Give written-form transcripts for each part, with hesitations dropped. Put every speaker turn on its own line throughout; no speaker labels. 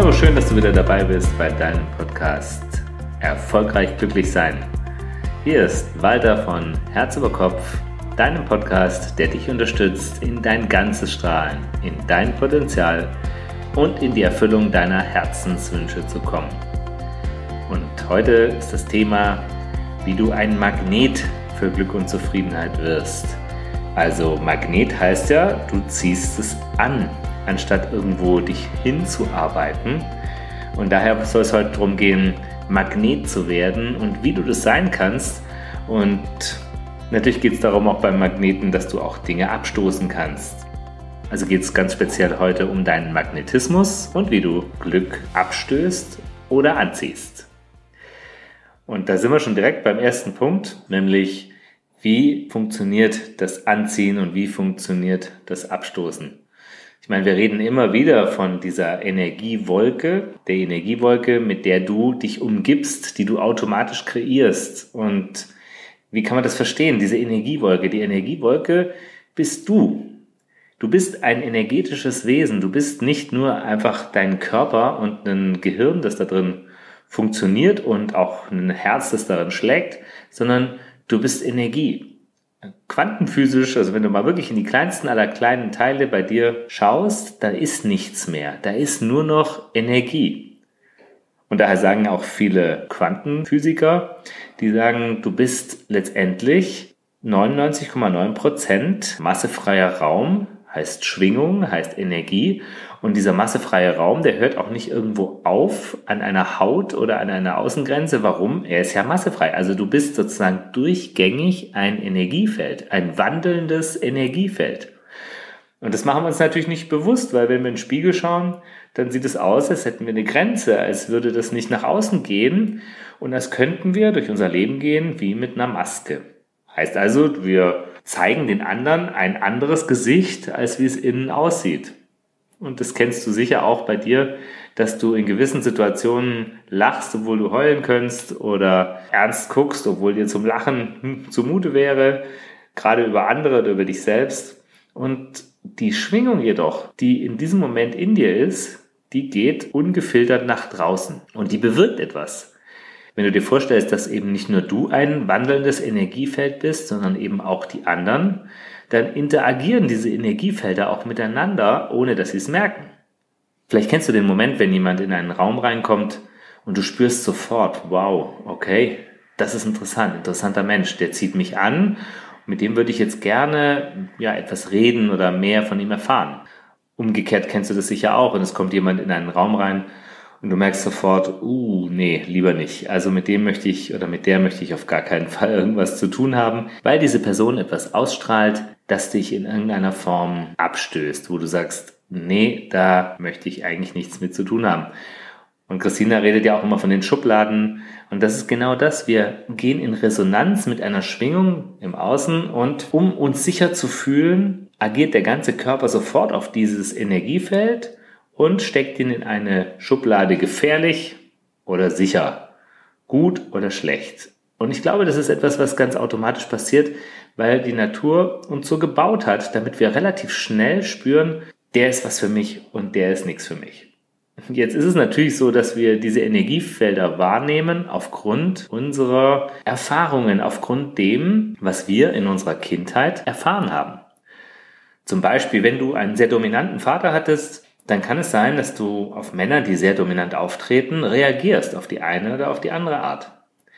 Hallo, schön, dass du wieder dabei bist bei deinem Podcast Erfolgreich glücklich sein. Hier ist Walter von Herz über Kopf, deinem Podcast, der dich unterstützt, in dein ganzes Strahlen, in dein Potenzial und in die Erfüllung deiner Herzenswünsche zu kommen. Und heute ist das Thema, wie du ein Magnet für Glück und Zufriedenheit wirst. Also Magnet heißt ja, du ziehst es an, anstatt irgendwo dich hinzuarbeiten. Und daher soll es heute darum gehen, Magnet zu werden und wie du das sein kannst. Und natürlich geht es darum auch beim Magneten, dass du auch Dinge abstoßen kannst. Also geht es ganz speziell heute um deinen Magnetismus und wie du Glück abstößt oder anziehst. Und da sind wir schon direkt beim ersten Punkt, nämlich wie funktioniert das Anziehen und wie funktioniert das Abstoßen. Ich meine, wir reden immer wieder von dieser Energiewolke, der Energiewolke, mit der du dich umgibst, die du automatisch kreierst. Und wie kann man das verstehen, diese Energiewolke? Die Energiewolke bist du. Du bist ein energetisches Wesen. Du bist nicht nur einfach dein Körper und ein Gehirn, das da drin funktioniert und auch ein Herz, das darin schlägt, sondern du bist Energie. Quantenphysisch, also wenn du mal wirklich in die kleinsten aller kleinen Teile bei dir schaust, da ist nichts mehr. Da ist nur noch Energie. Und daher sagen auch viele Quantenphysiker, die sagen, du bist letztendlich 99,9% massefreier Raum, heißt Schwingung, heißt Energie. Und dieser massefreie Raum, der hört auch nicht irgendwo auf an einer Haut oder an einer Außengrenze. Warum? Er ist ja massefrei. Also du bist sozusagen durchgängig ein Energiefeld, ein wandelndes Energiefeld. Und das machen wir uns natürlich nicht bewusst, weil wenn wir in den Spiegel schauen, dann sieht es aus, als hätten wir eine Grenze, als würde das nicht nach außen gehen und als könnten wir durch unser Leben gehen wie mit einer Maske. Heißt also, wir zeigen den anderen ein anderes Gesicht, als wie es innen aussieht. Und das kennst du sicher auch bei dir, dass du in gewissen Situationen lachst, obwohl du heulen könntest oder ernst guckst, obwohl dir zum Lachen zumute wäre, gerade über andere oder über dich selbst. Und die Schwingung jedoch, die in diesem Moment in dir ist, die geht ungefiltert nach draußen und die bewirkt etwas. Wenn du dir vorstellst, dass eben nicht nur du ein wandelndes Energiefeld bist, sondern eben auch die anderen, dann interagieren diese Energiefelder auch miteinander, ohne dass sie es merken. Vielleicht kennst du den Moment, wenn jemand in einen Raum reinkommt und du spürst sofort, wow, okay, das ist interessant, interessanter Mensch, der zieht mich an, mit dem würde ich jetzt gerne etwas reden oder mehr von ihm erfahren. Umgekehrt kennst du das sicher auch und es kommt jemand in einen Raum rein und du merkst sofort, nee, lieber nicht. Also mit dem möchte ich oder mit der möchte ich auf gar keinen Fall irgendwas zu tun haben, weil diese Person etwas ausstrahlt, das dich in irgendeiner Form abstößt, wo du sagst, nee, da möchte ich eigentlich nichts mit zu tun haben. Und Christina redet ja auch immer von den Schubladen und das ist genau das. Wir gehen in Resonanz mit einer Schwingung im Außen und um uns sicher zu fühlen, agiert der ganze Körper sofort auf dieses Energiefeld und steckt ihn in eine Schublade gefährlich oder sicher, gut oder schlecht. Und ich glaube, das ist etwas, was ganz automatisch passiert, weil die Natur uns so gebaut hat, damit wir relativ schnell spüren, der ist was für mich und der ist nichts für mich. Jetzt ist es natürlich so, dass wir diese Energiefelder wahrnehmen aufgrund unserer Erfahrungen, aufgrund dem, was wir in unserer Kindheit erfahren haben. Zum Beispiel, wenn du einen sehr dominanten Vater hattest, dann kann es sein, dass du auf Männer, die sehr dominant auftreten, reagierst auf die eine oder auf die andere Art.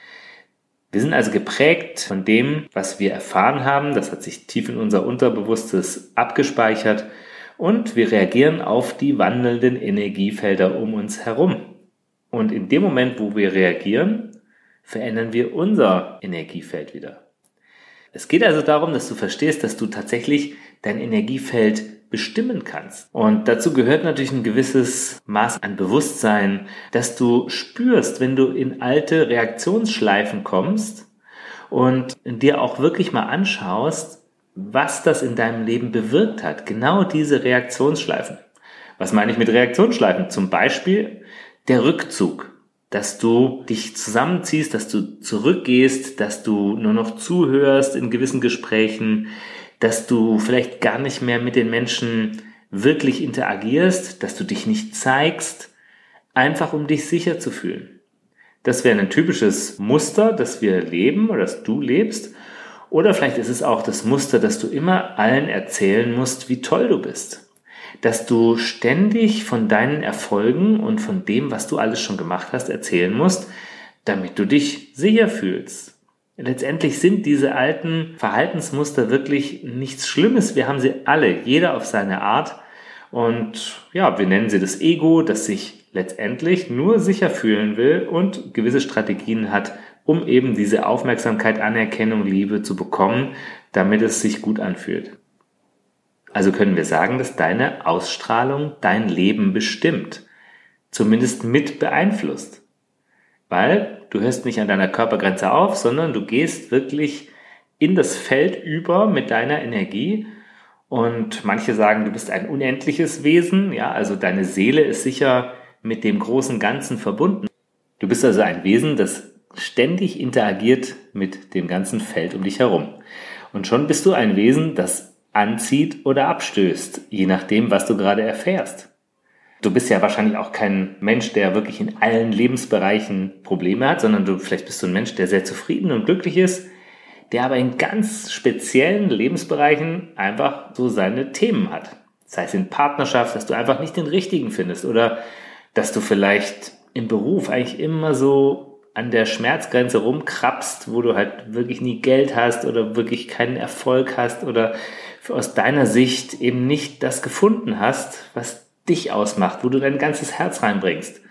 Wir sind also geprägt von dem, was wir erfahren haben. Das hat sich tief in unser Unterbewusstes abgespeichert und wir reagieren auf die wandelnden Energiefelder um uns herum. Und in dem Moment, wo wir reagieren, verändern wir unser Energiefeld wieder. Es geht also darum, dass du verstehst, dass du tatsächlich dein Energiefeld bestimmen kannst. Und dazu gehört natürlich ein gewisses Maß an Bewusstsein, dass du spürst, wenn du in alte Reaktionsschleifen kommst und dir auch wirklich mal anschaust, was das in deinem Leben bewirkt hat. Genau diese Reaktionsschleifen. Was meine ich mit Reaktionsschleifen? Zum Beispiel der Rückzug. Dass du dich zusammenziehst, dass du zurückgehst, dass du nur noch zuhörst in gewissen Gesprächen, dass du vielleicht gar nicht mehr mit den Menschen wirklich interagierst, dass du dich nicht zeigst. einfach um dich sicher zu fühlen. Das wäre ein typisches Muster, das wir leben oder das du lebst. Oder vielleicht ist es auch das Muster, dass du immer allen erzählen musst, wie toll du bist. Dass du ständig von deinen Erfolgen und von dem, was du alles schon gemacht hast, erzählen musst, damit du dich sicher fühlst. Letztendlich sind diese alten Verhaltensmuster wirklich nichts Schlimmes. Wir haben sie alle, jeder auf seine Art. Und ja, wir nennen sie das Ego, das sich letztendlich nur sicher fühlen will und gewisse Strategien hat, um eben diese Aufmerksamkeit, Anerkennung, Liebe zu bekommen, damit es sich gut anfühlt. Also können wir sagen, dass deine Ausstrahlung dein Leben bestimmt, zumindest mit beeinflusst. Weil du hörst nicht an deiner Körpergrenze auf, sondern du gehst wirklich in das Feld über mit deiner Energie. Und manche sagen, du bist ein unendliches Wesen, ja, also deine Seele ist sicher mit dem großen Ganzen verbunden. Du bist also ein Wesen, das ständig interagiert mit dem ganzen Feld um dich herum. Und schon bist du ein Wesen, das anzieht oder abstößt, je nachdem, was du gerade erfährst. Du bist ja wahrscheinlich auch kein Mensch, der wirklich in allen Lebensbereichen Probleme hat, sondern vielleicht bist du ein Mensch, der sehr zufrieden und glücklich ist, der aber in ganz speziellen Lebensbereichen einfach so seine Themen hat. Das heißt in Partnerschaft, dass du einfach nicht den richtigen findest oder dass du vielleicht im Beruf eigentlich immer so an der Schmerzgrenze rumkrabbst, wo du halt wirklich nie Geld hast oder wirklich keinen Erfolg hast oder aus deiner Sicht eben nicht das gefunden hast, was dich ausmacht, wo du dein ganzes Herz reinbringst.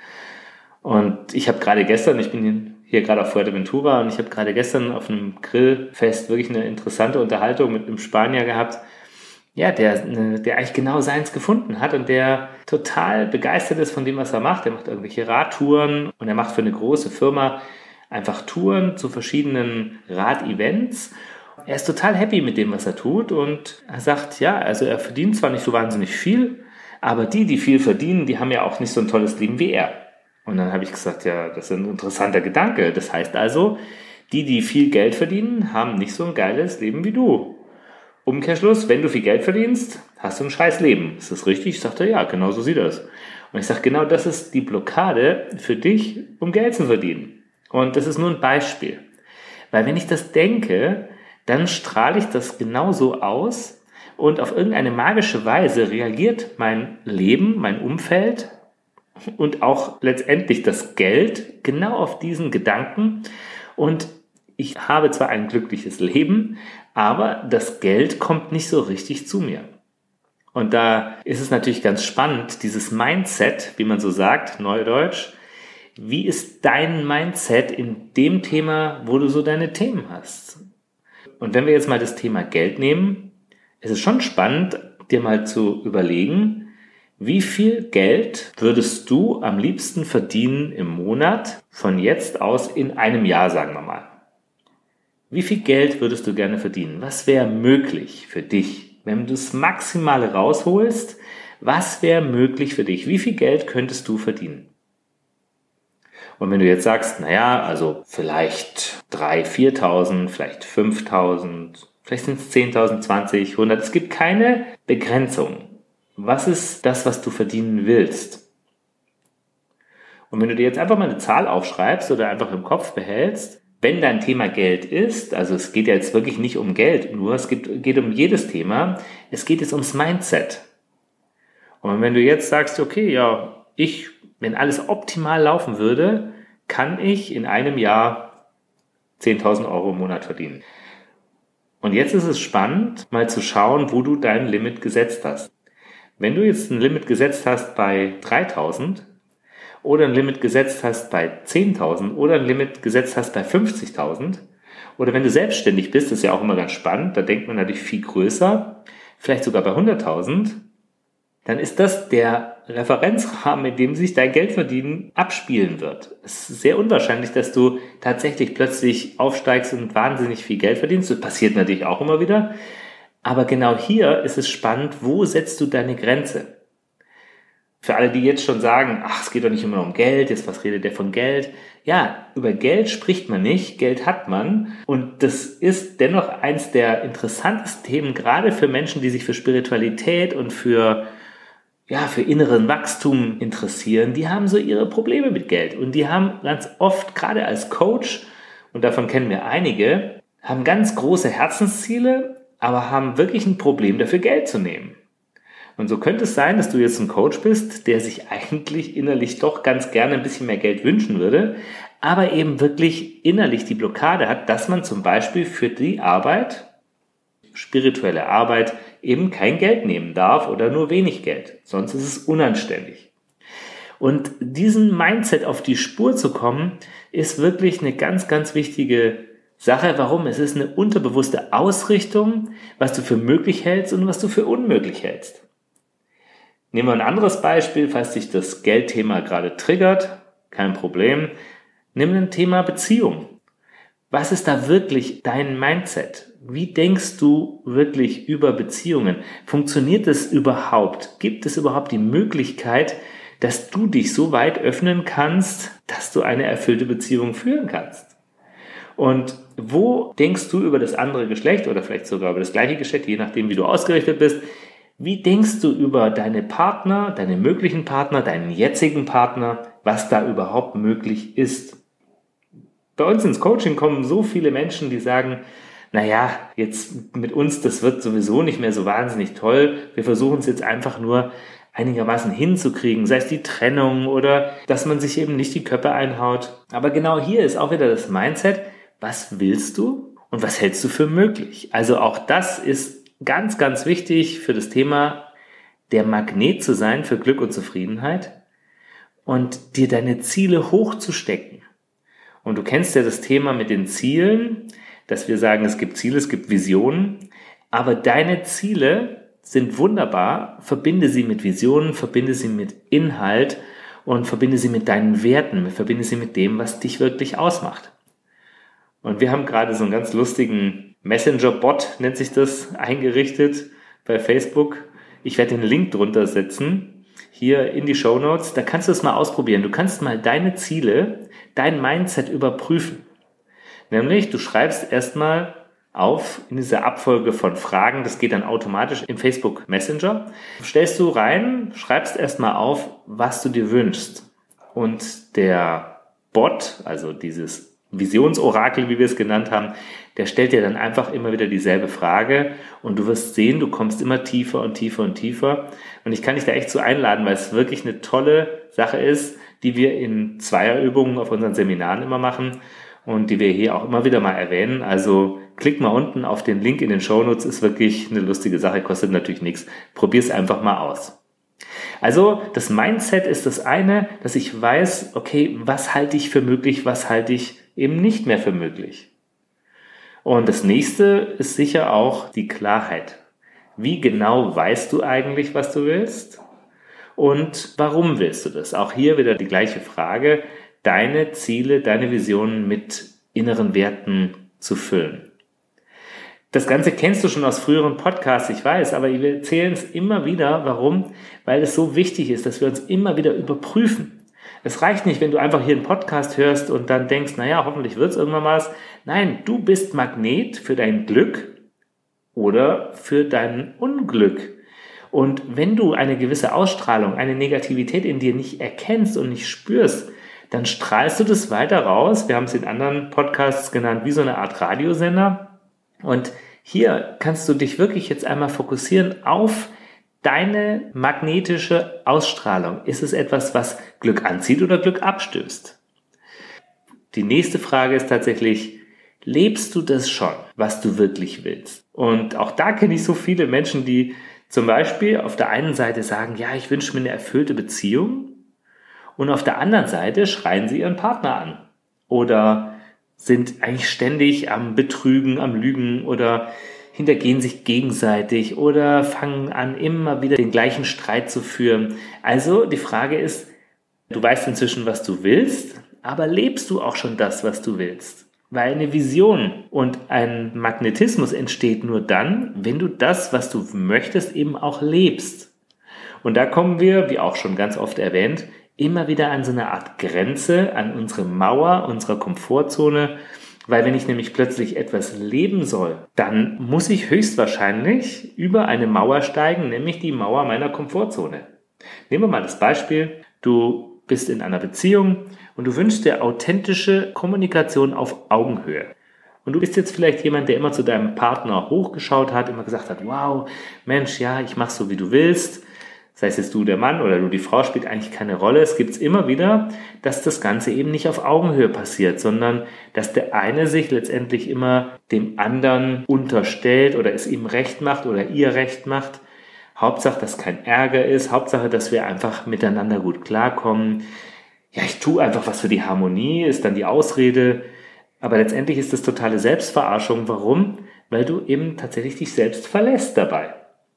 Und ich habe gerade gestern, ich bin hier gerade auf Fuerteventura und ich habe gerade gestern auf einem Grillfest wirklich eine interessante Unterhaltung mit einem Spanier gehabt, ja, der eigentlich genau seins gefunden hat und der total begeistert ist von dem, was er macht. Er macht irgendwelche Radtouren und er macht für eine große Firma einfach Touren zu verschiedenen Rad-Events. Er ist total happy mit dem, was er tut und er sagt, ja, also er verdient zwar nicht so wahnsinnig viel, aber die viel verdienen, die haben ja auch nicht so ein tolles Leben wie er. Und dann habe ich gesagt, ja, das ist ein interessanter Gedanke. Das heißt also, die viel Geld verdienen, haben nicht so ein geiles Leben wie du. Umkehrschluss, wenn du viel Geld verdienst, hast du ein scheiß Leben. Ist das richtig? Ich sagte, ja, genau so sieht das. Und ich sage, genau das ist die Blockade für dich, um Geld zu verdienen. Und das ist nur ein Beispiel. Weil wenn ich das denke, dann strahle ich das genauso aus und auf irgendeine magische Weise reagiert mein Leben, mein Umfeld und auch letztendlich das Geld genau auf diesen Gedanken. Und ich habe zwar ein glückliches Leben, aber das Geld kommt nicht so richtig zu mir. Und da ist es natürlich ganz spannend, dieses Mindset, wie man so sagt, Neudeutsch. Wie ist dein Mindset in dem Thema, wo du so deine Themen hast? Und wenn wir jetzt mal das Thema Geld nehmen, ist es schon spannend, dir mal zu überlegen, wie viel Geld würdest du am liebsten verdienen im Monat von jetzt aus in einem Jahr, sagen wir mal? Wie viel Geld würdest du gerne verdienen? Was wäre möglich für dich, wenn du das Maximale rausholst? Was wäre möglich für dich? Wie viel Geld könntest du verdienen? Und wenn du jetzt sagst, naja, also vielleicht 3.000, 4.000, vielleicht 5.000, vielleicht sind es 10.000, 20, 100, es gibt keine Begrenzung. Was ist das, was du verdienen willst? Und wenn du dir jetzt einfach mal eine Zahl aufschreibst oder einfach im Kopf behältst, wenn dein Thema Geld ist, also es geht ja jetzt wirklich nicht um Geld, nur es geht um jedes Thema, es geht jetzt ums Mindset. Und wenn du jetzt sagst, okay, ja, wenn alles optimal laufen würde, kann ich in einem Jahr 10.000 Euro im Monat verdienen. Und jetzt ist es spannend, mal zu schauen, wo du dein Limit gesetzt hast. Wenn du jetzt ein Limit gesetzt hast bei 3.000 oder ein Limit gesetzt hast bei 10.000 oder ein Limit gesetzt hast bei 50.000 oder wenn du selbstständig bist, das ist ja auch immer ganz spannend, da denkt man natürlich viel größer, vielleicht sogar bei 100.000, dann ist das der Referenzrahmen, in dem sich dein Geldverdienen abspielen wird. Es ist sehr unwahrscheinlich, dass du tatsächlich plötzlich aufsteigst und wahnsinnig viel Geld verdienst. Das passiert natürlich auch immer wieder. Aber genau hier ist es spannend, wo setzt du deine Grenze? Für alle, die jetzt schon sagen, ach, es geht doch nicht immer um Geld, jetzt was redet der von Geld? Ja, über Geld spricht man nicht, Geld hat man. Und das ist dennoch eins der interessantesten Themen, gerade für Menschen, die sich für Spiritualität und für für inneren Wachstum interessieren, die haben so ihre Probleme mit Geld. Und die haben ganz oft, gerade als Coach, und davon kennen wir einige, haben ganz große Herzensziele, aber haben wirklich ein Problem dafür, Geld zu nehmen. Und so könnte es sein, dass du jetzt ein Coach bist, der sich eigentlich innerlich doch ganz gerne ein bisschen mehr Geld wünschen würde, aber eben wirklich innerlich die Blockade hat, dass man zum Beispiel für die Arbeit, spirituelle Arbeit, eben kein Geld nehmen darf oder nur wenig Geld. Sonst ist es unanständig. Und diesen Mindset auf die Spur zu kommen, ist wirklich eine ganz, ganz wichtige Sache. Warum? Es ist eine unterbewusste Ausrichtung, was du für möglich hältst und was du für unmöglich hältst. Nehmen wir ein anderes Beispiel, falls dich das Geldthema gerade triggert. Kein Problem. Nimm ein Thema Beziehung. Was ist da wirklich dein Mindset? Wie denkst du wirklich über Beziehungen? Funktioniert es überhaupt? Gibt es überhaupt die Möglichkeit, dass du dich so weit öffnen kannst, dass du eine erfüllte Beziehung führen kannst? Und wo denkst du über das andere Geschlecht oder vielleicht sogar über das gleiche Geschlecht, je nachdem, wie du ausgerichtet bist, wie denkst du über deine Partner, deine möglichen Partner, deinen jetzigen Partner, was da überhaupt möglich ist? Bei uns ins Coaching kommen so viele Menschen, die sagen, naja, jetzt mit uns, das wird sowieso nicht mehr so wahnsinnig toll. Wir versuchen es jetzt einfach nur einigermaßen hinzukriegen, sei es die Trennung oder dass man sich eben nicht die Köpfe einhaut. Aber genau hier ist auch wieder das Mindset, was willst du und was hältst du für möglich? Also auch das ist ganz, ganz wichtig für das Thema, der Magnet zu sein für Glück und Zufriedenheit und dir deine Ziele hochzustecken. Und du kennst ja das Thema mit den Zielen, dass wir sagen, es gibt Ziele, es gibt Visionen, aber deine Ziele sind wunderbar. Verbinde sie mit Visionen, verbinde sie mit Inhalt und verbinde sie mit deinen Werten, verbinde sie mit dem, was dich wirklich ausmacht. Und wir haben gerade so einen ganz lustigen Messenger-Bot, nennt sich das, eingerichtet bei Facebook. Ich werde den Link drunter setzen, hier in die Shownotes. Da kannst du es mal ausprobieren. Du kannst mal deine Ziele, dein Mindset überprüfen. Nämlich, du schreibst erstmal auf in dieser Abfolge von Fragen, das geht dann automatisch im Facebook Messenger, stellst du rein, schreibst erstmal auf, was du dir wünschst. Und der Bot, also dieses Visionsorakel, wie wir es genannt haben, der stellt dir dann einfach immer wieder dieselbe Frage und du wirst sehen, du kommst immer tiefer und tiefer und tiefer. Und ich kann dich da echt so einladen, weil es wirklich eine tolle Sache ist, die wir in Zweierübungen auf unseren Seminaren immer machen und die wir hier auch immer wieder mal erwähnen. Also klick mal unten auf den Link in den Shownotes, ist wirklich eine lustige Sache, kostet natürlich nichts. Probier es einfach mal aus. Also das Mindset ist das eine, dass ich weiß, okay, was halte ich für möglich, was halte ich eben nicht mehr für möglich. Und das nächste ist sicher auch die Klarheit. Wie genau weißt du eigentlich, was du willst? Und warum willst du das? Auch hier wieder die gleiche Frage, deine Ziele, deine Visionen mit inneren Werten zu füllen. Das Ganze kennst du schon aus früheren Podcasts, ich weiß, aber wir erzählen es immer wieder. Warum? Weil es so wichtig ist, dass wir uns immer wieder überprüfen. Es reicht nicht, wenn du einfach hier einen Podcast hörst und dann denkst, naja, hoffentlich wird es irgendwann mal was. Nein, du bist Magnet für dein Glück oder für dein Unglück. Und wenn du eine gewisse Ausstrahlung, eine Negativität in dir nicht erkennst und nicht spürst, dann strahlst du das weiter raus. Wir haben es in anderen Podcasts genannt, wie so eine Art Radiosender. Und hier kannst du dich wirklich jetzt einmal fokussieren auf deine magnetische Ausstrahlung. Ist es etwas, was Glück anzieht oder Glück abstößt? Die nächste Frage ist tatsächlich, lebst du das schon, was du wirklich willst? Und auch da kenne ich so viele Menschen, die zum Beispiel auf der einen Seite sagen, ja, ich wünsche mir eine erfüllte Beziehung. Und auf der anderen Seite schreien sie ihren Partner an. Oder sind eigentlich ständig am Betrügen, am Lügen oder hintergehen sich gegenseitig oder fangen an, immer wieder den gleichen Streit zu führen. Also die Frage ist, du weißt inzwischen, was du willst, aber lebst du auch schon das, was du willst? Weil eine Vision und ein Magnetismus entsteht nur dann, wenn du das, was du möchtest, eben auch lebst. Und da kommen wir, wie auch schon ganz oft erwähnt, immer wieder an so eine Art Grenze, an unsere Mauer, unserer Komfortzone, weil wenn ich nämlich plötzlich etwas leben soll, dann muss ich höchstwahrscheinlich über eine Mauer steigen, nämlich die Mauer meiner Komfortzone. Nehmen wir mal das Beispiel, du bist in einer Beziehung und du wünschst dir authentische Kommunikation auf Augenhöhe. Und du bist jetzt vielleicht jemand, der immer zu deinem Partner hochgeschaut hat, immer gesagt hat, wow, Mensch, ja, ich mach so, wie du willst. Sei es jetzt du der Mann oder du die Frau, spielt eigentlich keine Rolle. Es gibt immer wieder, dass das Ganze eben nicht auf Augenhöhe passiert, sondern dass der eine sich letztendlich immer dem anderen unterstellt oder es ihm recht macht oder ihr recht macht. Hauptsache, dass kein Ärger ist. Hauptsache, dass wir einfach miteinander gut klarkommen. Ja, ich tue einfach was für die Harmonie, ist dann die Ausrede. Aber letztendlich ist das totale Selbstverarschung. Warum? Weil du eben tatsächlich dich selbst verlässt dabei.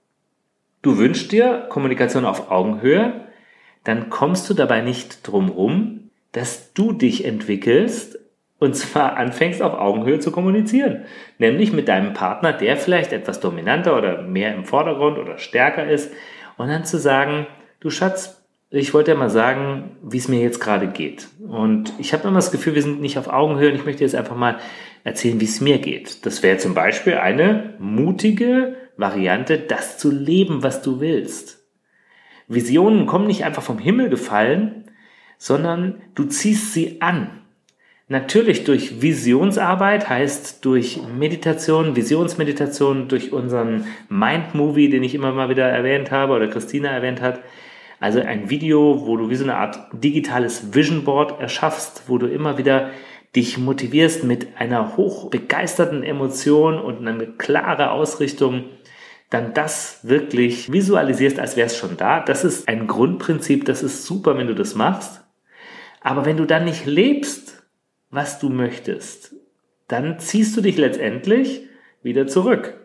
Du wünschst dir Kommunikation auf Augenhöhe, dann kommst du dabei nicht drum rum, dass du dich entwickelst und zwar anfängst auf Augenhöhe zu kommunizieren. Nämlich mit deinem Partner, der vielleicht etwas dominanter oder mehr im Vordergrund oder stärker ist und dann zu sagen, du Schatz, ich wollte ja mal sagen, wie es mir jetzt gerade geht. Und ich habe immer das Gefühl, wir sind nicht auf Augenhöhe und ich möchte jetzt einfach mal erzählen, wie es mir geht. Das wäre zum Beispiel eine mutige Variante, das zu leben, was du willst. Visionen kommen nicht einfach vom Himmel gefallen, sondern du ziehst sie an. Natürlich durch Visionsarbeit, heißt durch Meditation, Visionsmeditation, durch unseren Mind-Movie, den ich immer mal wieder erwähnt habe oder Christina erwähnt hat. Also ein Video, wo du wie so eine Art digitales Vision Board erschaffst, wo du immer wieder dich motivierst mit einer hochbegeisterten Emotion und einer klaren Ausrichtung, dann das wirklich visualisierst, als wäre es schon da. Das ist ein Grundprinzip, das ist super, wenn du das machst. Aber wenn du dann nicht lebst, was du möchtest, dann ziehst du dich letztendlich wieder zurück.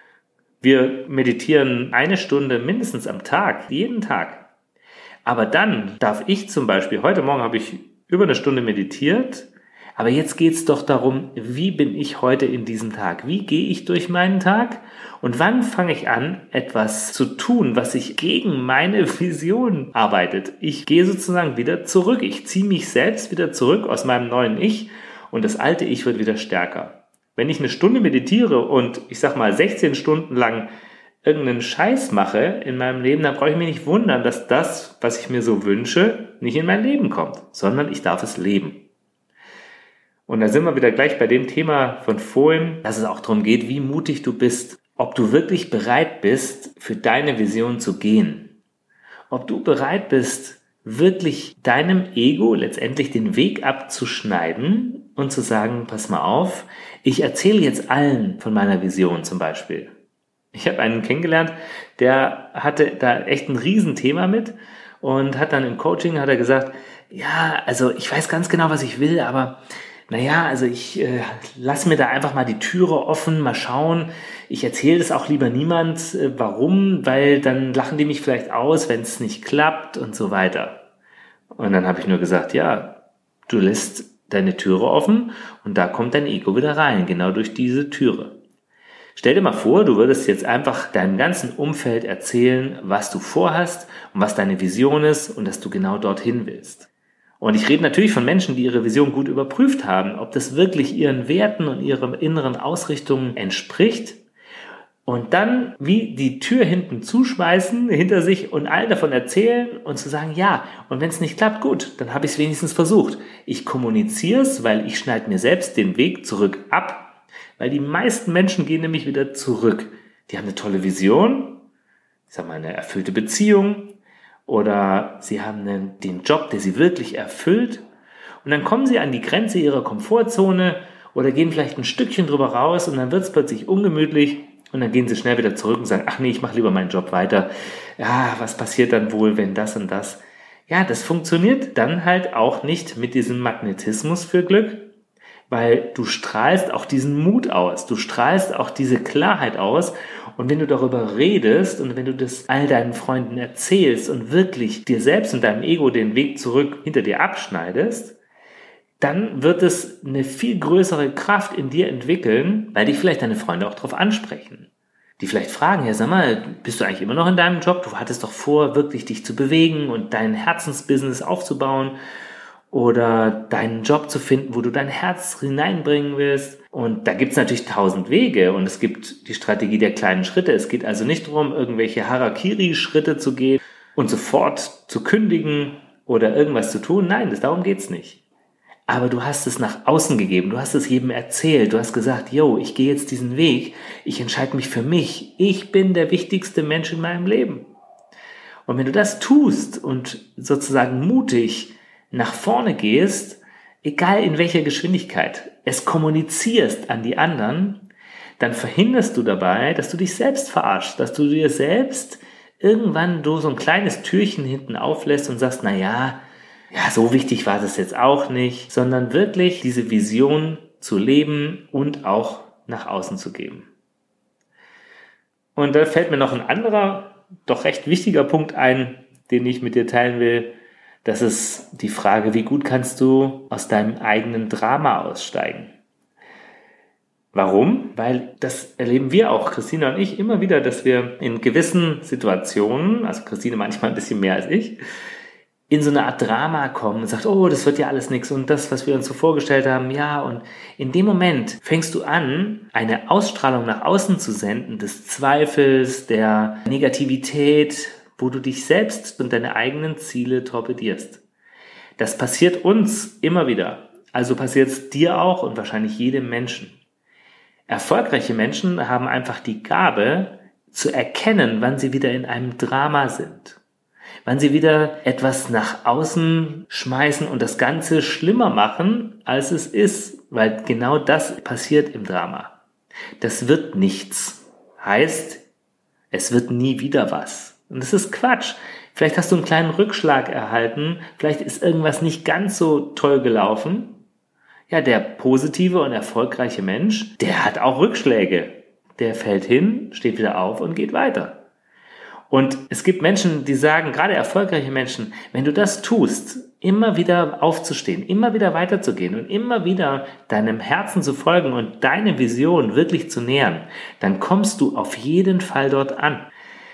Wir meditieren 1 Stunde mindestens am Tag, jeden Tag. Aber dann darf ich zum Beispiel, heute Morgen habe ich über 1 Stunde meditiert, aber jetzt geht es doch darum, wie bin ich heute in diesem Tag? Wie gehe ich durch meinen Tag? Und wann fange ich an, etwas zu tun, was sich gegen meine Vision arbeitet? Ich gehe sozusagen wieder zurück. Ich ziehe mich selbst wieder zurück aus meinem neuen Ich und das alte Ich wird wieder stärker. Wenn ich 1 Stunde meditiere und ich sag mal 16 Stunden lang irgendeinen Scheiß mache in meinem Leben, dann brauche ich mich nicht wundern, dass das, was ich mir so wünsche, nicht in mein Leben kommt, sondern ich darf es leben. Und da sind wir wieder gleich bei dem Thema von vorhin, dass es auch darum geht, wie mutig du bist, ob du wirklich bereit bist, für deine Vision zu gehen. Ob du bereit bist, wirklich deinem Ego letztendlich den Weg abzuschneiden und zu sagen, pass mal auf, ich erzähle jetzt allen von meiner Vision zum Beispiel. Ich habe einen kennengelernt, der hatte da echt ein Riesenthema mit und hat dann im Coaching hat er gesagt, ja, also ich weiß ganz genau, was ich will, aber naja, also ich lasse mir da einfach mal die Türe offen, mal schauen. Ich erzähle das auch lieber niemand. Warum? Weil dann lachen die mich vielleicht aus, wenn es nicht klappt und so weiter. Und dann habe ich nur gesagt, ja, du lässt deine Türe offen und da kommt dein Ego wieder rein, genau durch diese Türe. Stell dir mal vor, du würdest jetzt einfach deinem ganzen Umfeld erzählen, was du vorhast und was deine Vision ist und dass du genau dorthin willst. Und ich rede natürlich von Menschen, die ihre Vision gut überprüft haben, ob das wirklich ihren Werten und ihrer inneren Ausrichtung entspricht. Und dann wie die Tür hinten zuschmeißen, hinter sich und allen davon erzählen und zu sagen, ja, und wenn es nicht klappt, gut, dann habe ich es wenigstens versucht. Ich kommuniziere es, weil ich schneide mir selbst den Weg zurück ab, weil die meisten Menschen gehen nämlich wieder zurück. Die haben eine tolle Vision, ich sage mal eine erfüllte Beziehung, oder sie haben den Job, der sie wirklich erfüllt und dann kommen sie an die Grenze ihrer Komfortzone oder gehen vielleicht ein Stückchen drüber raus und dann wird es plötzlich ungemütlich und dann gehen sie schnell wieder zurück und sagen, ach nee, ich mache lieber meinen Job weiter. Ja, was passiert dann wohl, wenn das und das? Ja, das funktioniert dann halt auch nicht mit diesem Magnetismus für Glück, weil du strahlst auch diesen Mut aus, du strahlst auch diese Klarheit aus und wenn du darüber redest und wenn du das all deinen Freunden erzählst und wirklich dir selbst und deinem Ego den Weg zurück hinter dir abschneidest, dann wird es eine viel größere Kraft in dir entwickeln, weil dich vielleicht deine Freunde auch darauf ansprechen. Die vielleicht fragen, ja sag mal, bist du eigentlich immer noch in deinem Job? Du hattest doch vor, wirklich dich zu bewegen und dein Herzensbusiness aufzubauen oder deinen Job zu finden, wo du dein Herz hineinbringen willst. Und da gibt es natürlich 1000 Wege und es gibt die Strategie der kleinen Schritte. Es geht also nicht darum, irgendwelche Harakiri-Schritte zu gehen, und sofort zu kündigen oder irgendwas zu tun. Nein, darum geht's nicht. Aber du hast es nach außen gegeben, du hast es jedem erzählt, du hast gesagt, yo, ich gehe jetzt diesen Weg, ich entscheide mich für mich, ich bin der wichtigste Mensch in meinem Leben. Und wenn du das tust und sozusagen mutig nach vorne gehst, egal in welcher Geschwindigkeit, es kommunizierst an die anderen, dann verhinderst du dabei, dass du dich selbst verarschst, dass du dir selbst irgendwann so ein kleines Türchen hinten auflässt und sagst, ja, so wichtig war das jetzt auch nicht, sondern wirklich diese Vision zu leben und auch nach außen zu geben. Und da fällt mir noch ein anderer, doch recht wichtiger Punkt ein, den ich mit dir teilen will. Das ist die Frage, wie gut kannst du aus deinem eigenen Drama aussteigen? Warum? Weil das erleben wir auch, Christine und ich, immer wieder, dass wir in gewissen Situationen, also Christine manchmal ein bisschen mehr als ich, in so eine Art Drama kommen und sagt, oh, das wird ja alles nichts und das, was wir uns so vorgestellt haben, ja, und in dem Moment fängst du an, eine Ausstrahlung nach außen zu senden, des Zweifels, der Negativität, wo du dich selbst und deine eigenen Ziele torpedierst. Das passiert uns immer wieder, also passiert es dir auch und wahrscheinlich jedem Menschen. Erfolgreiche Menschen haben einfach die Gabe, zu erkennen, wann sie wieder in einem Drama sind. Wann sie wieder etwas nach außen schmeißen und das Ganze schlimmer machen, als es ist, weil genau das passiert im Drama. Das wird nichts. Heißt, es wird nie wieder was. Und das ist Quatsch. Vielleicht hast du einen kleinen Rückschlag erhalten, vielleicht ist irgendwas nicht ganz so toll gelaufen. Ja, der positive und erfolgreiche Mensch, der hat auch Rückschläge. Der fällt hin, steht wieder auf und geht weiter. Und es gibt Menschen, die sagen, gerade erfolgreiche Menschen, wenn du das tust, immer wieder aufzustehen, immer wieder weiterzugehen und immer wieder deinem Herzen zu folgen und deine Vision wirklich zu nähern, dann kommst du auf jeden Fall dort an.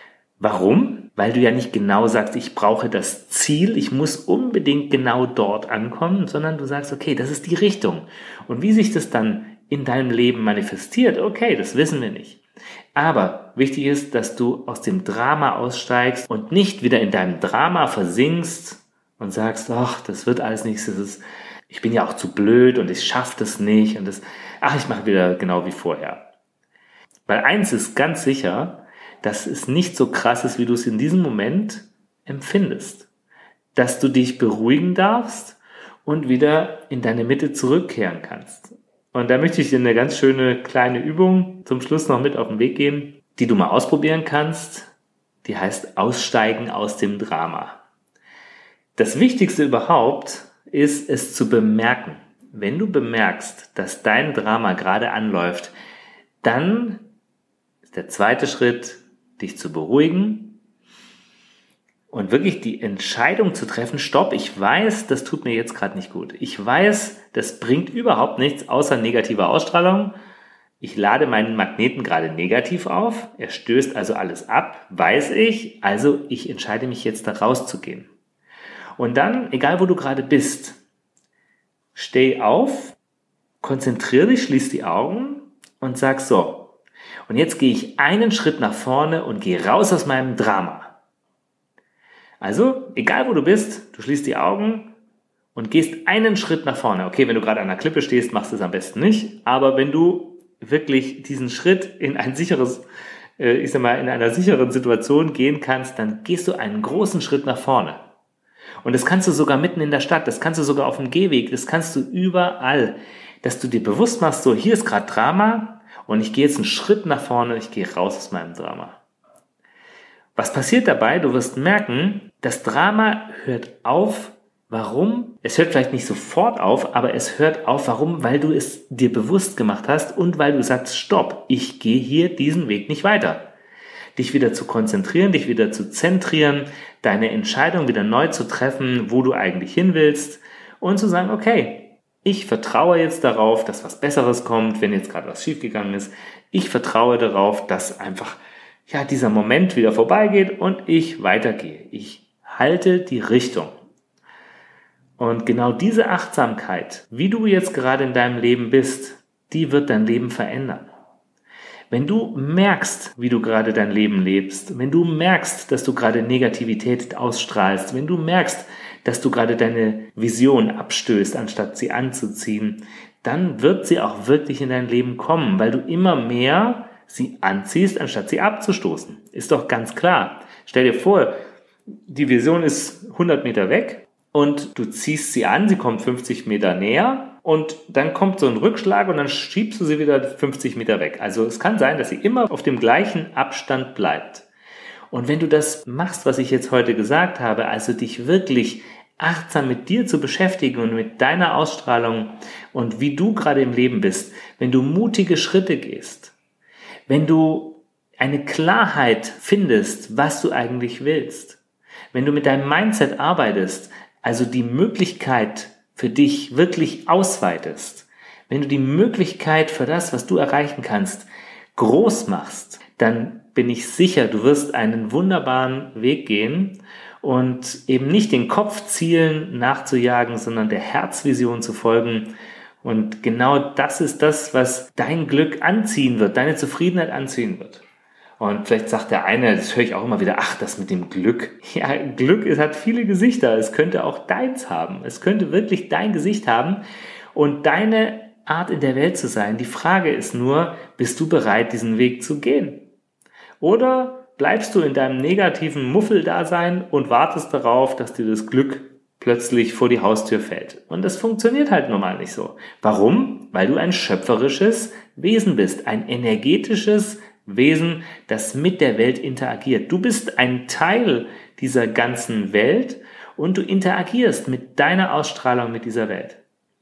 Warum? Weil du ja nicht genau sagst, ich brauche das Ziel, ich muss unbedingt genau dort ankommen, sondern du sagst, okay, das ist die Richtung. Und wie sich das dann in deinem Leben manifestiert, okay, das wissen wir nicht. Aber wichtig ist, dass du aus dem Drama aussteigst und nicht wieder in deinem Drama versinkst und sagst, ach, das wird alles nichts, ich bin ja auch zu blöd und ich schaffe das nicht und ich mache wieder genau wie vorher. Weil eins ist ganz sicher, dass es nicht so krass ist, wie du es in diesem Moment empfindest. Dass du dich beruhigen darfst und wieder in deine Mitte zurückkehren kannst. Und da möchte ich dir eine ganz schöne kleine Übung zum Schluss noch mit auf den Weg geben, die du mal ausprobieren kannst. Die heißt Aussteigen aus dem Drama. Das Wichtigste überhaupt ist, es zu bemerken. Wenn du bemerkst, dass dein Drama gerade anläuft, dann ist der zweite Schritt, dich zu beruhigen und wirklich die Entscheidung zu treffen, stopp, ich weiß, das tut mir jetzt gerade nicht gut. Ich weiß, das bringt überhaupt nichts außer negativer Ausstrahlung. Ich lade meinen Magneten gerade negativ auf, er stößt also alles ab, weiß ich, also ich entscheide mich jetzt da rauszugehen. Und dann, egal wo du gerade bist, steh auf, konzentriere dich, schließ die Augen und sag so, und jetzt gehe ich einen Schritt nach vorne und gehe raus aus meinem Drama. Also, egal wo du bist, du schließt die Augen und gehst einen Schritt nach vorne. Okay, wenn du gerade an einer Klippe stehst, machst du es am besten nicht. Aber wenn du wirklich diesen Schritt in ein sicheres, in einer sicheren Situation gehen kannst, dann gehst du einen großen Schritt nach vorne. Und das kannst du sogar mitten in der Stadt, das kannst du sogar auf dem Gehweg, das kannst du überall, dass du dir bewusst machst, so hier ist gerade Drama und ich gehe jetzt einen Schritt nach vorne, ich gehe raus aus meinem Drama. Was passiert dabei? Du wirst merken, das Drama hört auf. Warum? Es hört vielleicht nicht sofort auf, aber es hört auf. Warum? Weil du es dir bewusst gemacht hast und weil du sagst, stopp, ich gehe hier diesen Weg nicht weiter. Dich wieder zu konzentrieren, dich wieder zu zentrieren, deine Entscheidung wieder neu zu treffen, wo du eigentlich hin willst und zu sagen, okay, ich vertraue jetzt darauf, dass was Besseres kommt, wenn jetzt gerade was schiefgegangen ist. Ich vertraue darauf, dass einfach dieser Moment wieder vorbeigeht und ich weitergehe. Ich halte die Richtung. Und genau diese Achtsamkeit, wie du jetzt gerade in deinem Leben bist, die wird dein Leben verändern. Wenn du merkst, wie du gerade dein Leben lebst, wenn du merkst, dass du gerade Negativität ausstrahlst, wenn du merkst, dass du gerade deine Vision abstößt, anstatt sie anzuziehen, dann wird sie auch wirklich in dein Leben kommen, weil du immer mehr sie anziehst, anstatt sie abzustoßen. Ist doch ganz klar. Stell dir vor, die Vision ist 100 Meter weg und du ziehst sie an, sie kommt 50 Meter näher und dann kommt so ein Rückschlag und dann schiebst du sie wieder 50 Meter weg. Also es kann sein, dass sie immer auf dem gleichen Abstand bleibt. Und wenn du das machst, was ich jetzt heute gesagt habe, also dich wirklich achtsam mit dir zu beschäftigen und mit deiner Ausstrahlung und wie du gerade im Leben bist, wenn du mutige Schritte gehst, wenn du eine Klarheit findest, was du eigentlich willst, wenn du mit deinem Mindset arbeitest, also die Möglichkeit für dich wirklich ausweitest, wenn du die Möglichkeit für das, was du erreichen kannst, groß machst, dann bin ich sicher, du wirst einen wunderbaren Weg gehen und eben nicht den Kopfzielen nachzujagen, sondern der Herzvision zu folgen. Und genau das ist das, was dein Glück anziehen wird, deine Zufriedenheit anziehen wird. Und vielleicht sagt der eine, das höre ich auch immer wieder, ach, das mit dem Glück. Ja, Glück, es hat viele Gesichter. Es könnte auch deins haben. Es könnte wirklich dein Gesicht haben und deine Art in der Welt zu sein. Die Frage ist nur, bist du bereit, diesen Weg zu gehen? Oder bleibst du in deinem negativen Muffeldasein und wartest darauf, dass dir das Glück plötzlich vor die Haustür fällt? Und das funktioniert halt normal nicht so. Warum? Weil du ein schöpferisches Wesen bist, ein energetisches Wesen, das mit der Welt interagiert. Du bist ein Teil dieser ganzen Welt und du interagierst mit deiner Ausstrahlung mit dieser Welt.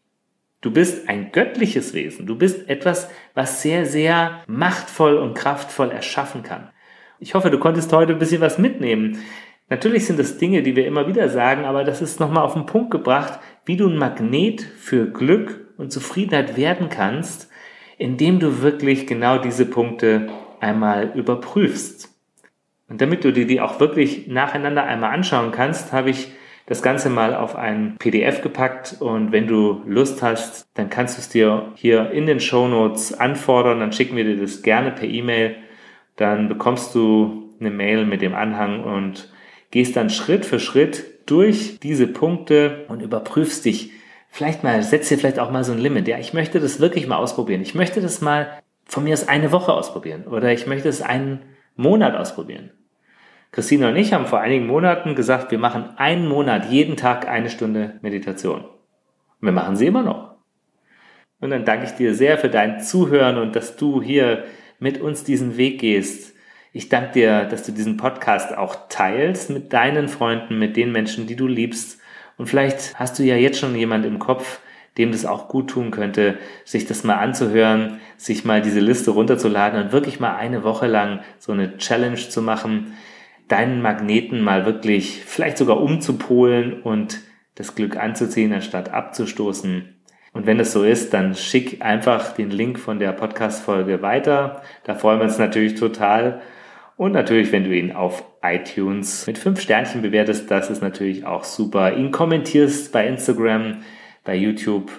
Du bist ein göttliches Wesen. Du bist etwas, was sehr, sehr machtvoll und kraftvoll erschaffen kann. Ich hoffe, du konntest heute ein bisschen was mitnehmen. Natürlich sind das Dinge, die wir immer wieder sagen, aber das ist nochmal auf den Punkt gebracht, wie du ein Magnet für Glück und Zufriedenheit werden kannst, indem du wirklich genau diese Punkte einmal überprüfst. Und damit du dir die auch wirklich nacheinander einmal anschauen kannst, habe ich das Ganze mal auf ein PDF gepackt und wenn du Lust hast, dann kannst du es dir hier in den Shownotes anfordern, dann schicken wir dir das gerne per E-Mail, dann bekommst du eine Mail mit dem Anhang und gehst dann Schritt für Schritt durch diese Punkte und überprüfst dich. Setz dir vielleicht auch mal so ein Limit. Ja, ich möchte das wirklich mal ausprobieren. Ich möchte das mal von mir aus eine Woche ausprobieren oder ich möchte es einen Monat ausprobieren. Christine und ich haben vor einigen Monaten gesagt, wir machen einen Monat, jeden Tag 1 Stunde Meditation. Und wir machen sie immer noch. Und dann danke ich dir sehr für dein Zuhören und dass du hier mit uns diesen Weg gehst. Ich danke dir, dass du diesen Podcast auch teilst mit deinen Freunden, mit den Menschen, die du liebst. Und vielleicht hast du ja jetzt schon jemand im Kopf, dem das auch gut tun könnte, sich das mal anzuhören, sich mal diese Liste runterzuladen und wirklich mal eine Woche lang so eine Challenge zu machen, deinen Magneten mal wirklich vielleicht sogar umzupolen und das Glück anzuziehen, anstatt abzustoßen. Und wenn das so ist, dann schick einfach den Link von der Podcast-Folge weiter. Da freuen wir uns natürlich total. Und natürlich, wenn du ihn auf iTunes mit 5 Sternchen bewertest, das ist natürlich auch super. Ihn kommentierst bei Instagram, bei YouTube.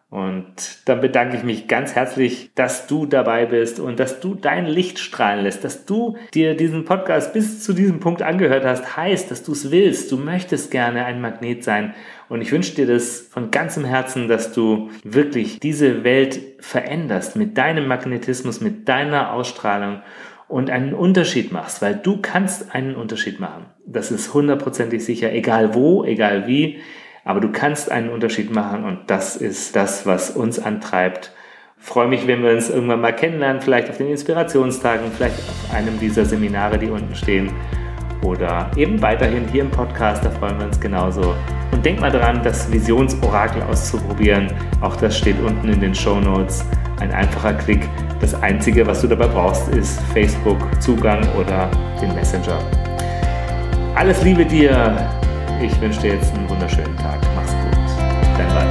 Und dann bedanke ich mich ganz herzlich, dass du dabei bist und dass du dein Licht strahlen lässt, dass du dir diesen Podcast bis zu diesem Punkt angehört hast, heißt, dass du es willst. Du möchtest gerne ein Magnet sein. Und ich wünsche dir das von ganzem Herzen, dass du wirklich diese Welt veränderst mit deinem Magnetismus, mit deiner Ausstrahlung und einen Unterschied machst, weil du kannst einen Unterschied machen. Das ist 100% sicher, egal wo, egal wie. Aber du kannst einen Unterschied machen und das ist das, was uns antreibt. Ich freue mich, wenn wir uns irgendwann mal kennenlernen, vielleicht auf den Inspirationstagen, vielleicht auf einem dieser Seminare, die unten stehen oder eben weiterhin hier im Podcast, da freuen wir uns genauso. Und denk mal dran, das Visionsorakel auszuprobieren. Auch das steht unten in den Shownotes. Ein einfacher Klick. Das Einzige, was du dabei brauchst, ist Facebook-Zugang oder den Messenger. Alles Liebe dir. Ich wünsche dir jetzt einen wunderschönen Tag. Mach's gut. Dein Walter.